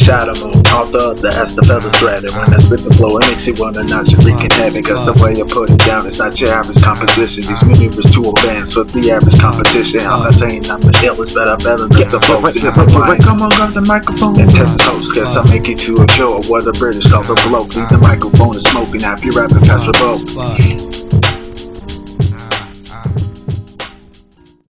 shadow moon. Author of the S, the feather thread. And when I spit the flow, it makes you wanna notch your freaking head. Because the way I put it down, it's not your average composition. These maneuvers too advanced for the average competition. I'm not saying I'm the illest, but I'm better than the folks in my mind. Come on, grab the microphone and test the host, cause I make it to a joke. What the British call the bloke. Leave the microphone and smoking. Now if you rapping past the boat.